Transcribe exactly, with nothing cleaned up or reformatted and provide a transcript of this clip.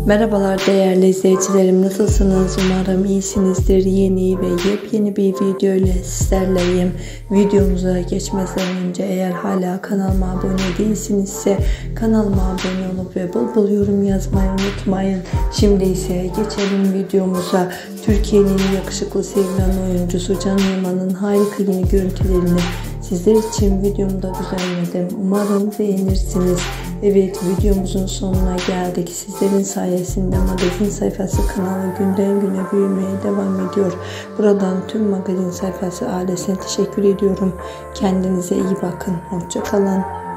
Merhabalar değerli izleyicilerim, nasılsınız? Umarım iyisinizdir. Yeni ve yepyeni bir video ile sizlerleyim. Videomuza geçmeden önce eğer hala kanalıma abone değilsinizse kanalıma abone olup ve bol bol yorum yazmayı unutmayın. Şimdi ise geçelim videomuza. Türkiye'nin yakışıklı sevilen oyuncusu Can Yaman'ın harika yeni görüntülerini sizler için videomda düzenledim. Umarım beğenirsiniz. Evet, videomuzun sonuna geldik. Sizlerin sayesinde magazin sayfası kanalı günden güne büyümeye devam ediyor. Buradan tüm magazin sayfası ailesine teşekkür ediyorum. Kendinize iyi bakın. Hoşça kalın.